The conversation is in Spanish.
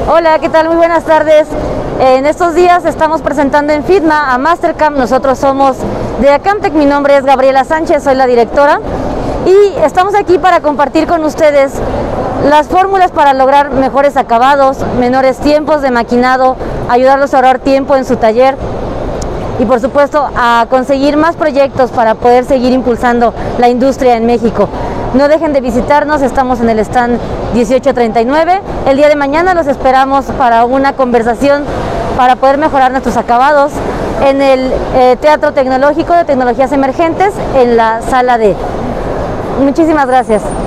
Hola, ¿qué tal? Muy buenas tardes. En estos días estamos presentando en FITMA a Mastercam. Nosotros somos de Acamtec. Mi nombre es Gabriela Sánchez, soy la directora. Y estamos aquí para compartir con ustedes las fórmulas para lograr mejores acabados, menores tiempos de maquinado, ayudarlos a ahorrar tiempo en su taller y por supuesto a conseguir más proyectos para poder seguir impulsando la industria en México. No dejen de visitarnos, estamos en el stand 1839. El día de mañana los esperamos para una conversación para poder mejorar nuestros acabados en el Teatro Tecnológico de Tecnologías Emergentes en la sala D. Muchísimas gracias.